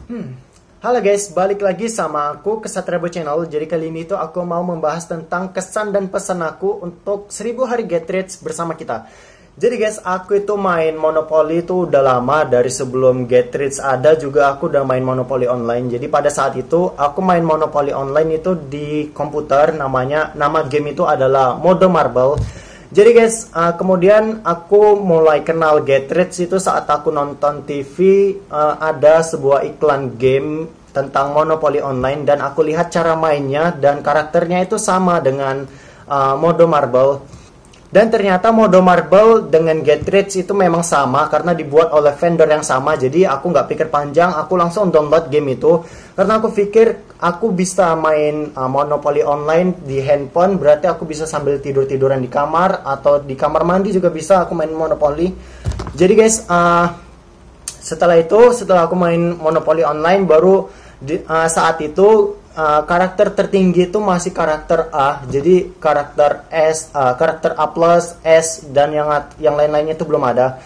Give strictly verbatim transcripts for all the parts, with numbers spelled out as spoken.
Hmm. Halo guys, balik lagi sama aku Ksatria Boy Channel. Jadi kali ini tuh aku mau membahas tentang kesan dan pesan aku untuk seribu hari Get Rich bersama kita. Jadi guys, aku itu main Monopoly itu udah lama, dari sebelum Get Rich ada juga aku udah main Monopoly online. Jadi pada saat itu aku main Monopoly online itu di komputer, namanya nama game itu adalah Mode Marble. Jadi guys, uh, kemudian aku mulai kenal Get Rich itu saat aku nonton T V, uh, ada sebuah iklan game tentang Monopoly online dan aku lihat cara mainnya dan karakternya itu sama dengan uh, Mode Marble. Dan ternyata Mode Marble dengan Get Rich itu memang sama karena dibuat oleh vendor yang sama. Jadi aku nggak pikir panjang, aku langsung download game itu karena aku pikir aku bisa main uh, Monopoly online di handphone, berarti aku bisa sambil tidur-tiduran di kamar atau di kamar mandi juga bisa aku main Monopoly. Jadi guys, uh, setelah itu setelah aku main Monopoly online baru di, uh, saat itu Uh, karakter tertinggi itu masih karakter A, jadi karakter S, uh, karakter A plus, S dan yang yang lain-lainnya itu belum ada.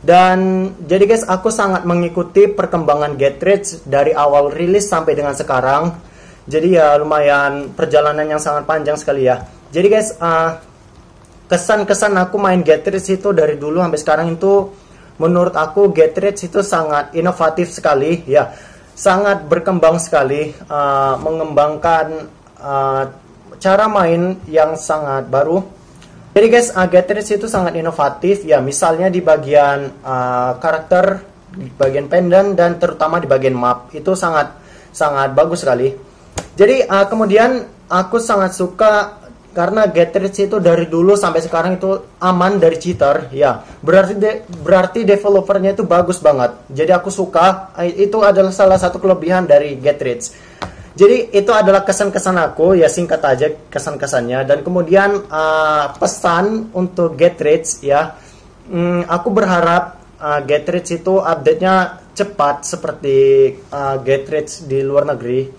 Dan jadi guys, aku sangat mengikuti perkembangan Get Rich dari awal rilis sampai dengan sekarang. Jadi ya lumayan perjalanan yang sangat panjang sekali ya. Jadi guys, uh, kesan-kesan aku main Get Rich itu dari dulu sampai sekarang itu, menurut aku Get Rich itu sangat inovatif sekali ya. Sangat berkembang sekali, uh, mengembangkan uh, cara main yang sangat baru. Jadi guys, uh, Get Rich itu sangat inovatif ya, misalnya di bagian uh, karakter, di bagian pendant dan terutama di bagian map itu sangat sangat bagus sekali. Jadi uh, kemudian aku sangat suka karena Get Rich itu dari dulu sampai sekarang itu aman dari cheater ya, berarti de berarti developernya itu bagus banget. Jadi aku suka, itu adalah salah satu kelebihan dari Get Rich. Jadi itu adalah kesan-kesan aku ya, singkat aja kesan-kesannya. Dan kemudian uh, pesan untuk Get Rich ya, hmm, aku berharap uh, Get Rich itu update-nya cepat seperti uh, Get Rich di luar negeri.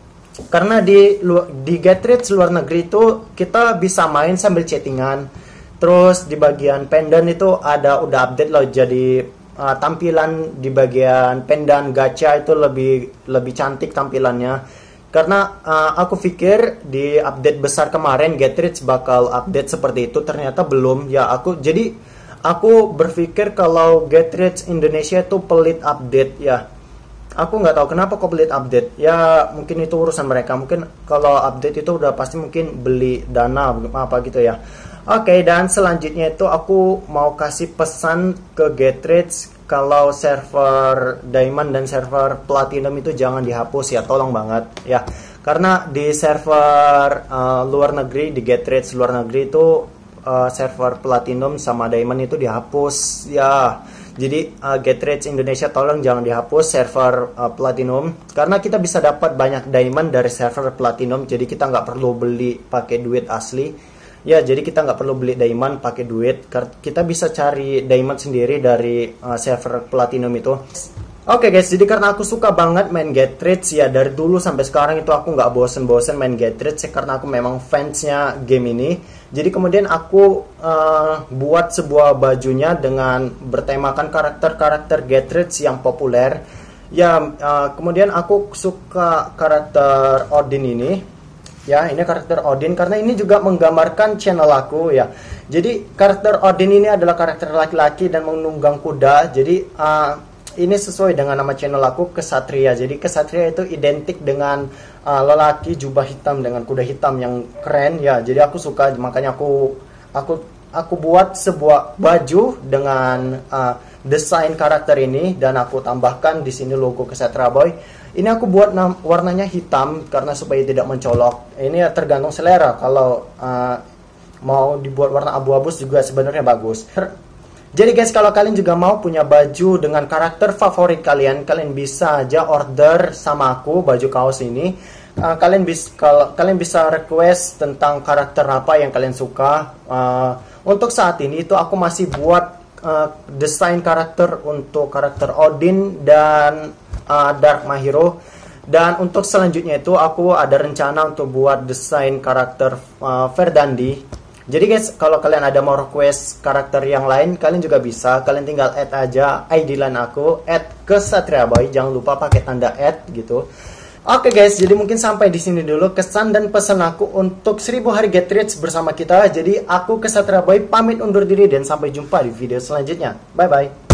Karena di di Get Rich luar negeri itu kita bisa main sambil chattingan. Terus di bagian pendant itu ada udah update loh, jadi uh, tampilan di bagian pendant gacha itu lebih lebih cantik tampilannya. Karena uh, aku pikir di update besar kemarin Get Rich bakal update seperti itu, ternyata belum ya. Aku jadi aku berpikir kalau Get Rich Indonesia itu pelit update ya. Aku nggak tahu kenapa kok pelit update. Ya mungkin itu urusan mereka. Mungkin kalau update itu udah pasti mungkin beli dana apa gitu ya. Oke, dan selanjutnya itu aku mau kasih pesan ke Get Rich, kalau server Diamond dan server Platinum itu jangan dihapus ya, tolong banget ya. Karena di server uh, luar negeri, di Get Rich luar negeri itu uh, server Platinum sama Diamond itu dihapus ya. Jadi uh, Get Rich Indonesia tolong jangan dihapus server uh, Platinum, karena kita bisa dapat banyak diamond dari server Platinum. Jadi kita nggak perlu beli pakai duit asli ya, jadi kita nggak perlu beli diamond pakai duit, kita bisa cari diamond sendiri dari uh, server Platinum itu. Oke okay guys, jadi karena aku suka banget main Get Rich ya, dari dulu sampai sekarang itu aku nggak bosen-bosen main Get Rich ya, karena aku memang fansnya game ini. Jadi kemudian aku uh, buat sebuah bajunya dengan bertemakan karakter-karakter Get Rich yang populer. Ya, uh, kemudian aku suka karakter Odin ini. Ya, ini karakter Odin karena ini juga menggambarkan channel aku ya. Jadi karakter Odin ini adalah karakter laki-laki dan menunggang kuda. Jadi uh, ini sesuai dengan nama channel aku, Ksatria. Jadi Ksatria itu identik dengan uh, lelaki jubah hitam dengan kuda hitam yang keren ya. Jadi aku suka, makanya aku aku aku buat sebuah baju dengan uh, desain karakter ini dan aku tambahkan di sini logo Ksatria Boy. Ini aku buat warnanya hitam karena supaya tidak mencolok. Ini ya tergantung selera. Kalau uh, mau dibuat warna abu-abu juga sebenarnya bagus. Jadi guys, kalau kalian juga mau punya baju dengan karakter favorit kalian, kalian bisa aja order sama aku baju kaos ini. Uh, kalian bisa kalau kalian bisa request tentang karakter apa yang kalian suka. Uh, untuk saat ini itu aku masih buat uh, desain karakter untuk karakter Odin dan uh, Dark My Hero. Dan untuk selanjutnya itu aku ada rencana untuk buat desain karakter uh, Verdandi. Jadi guys, kalau kalian ada mau request karakter yang lain, kalian juga bisa. Kalian tinggal add aja I D line aku, add Ksatria Boy. Jangan lupa pakai tanda add gitu. Oke guys, jadi mungkin sampai di sini dulu kesan dan pesan aku untuk seribu hari get rich bersama kita. Jadi aku Ksatria Boy pamit undur diri dan sampai jumpa di video selanjutnya. Bye bye.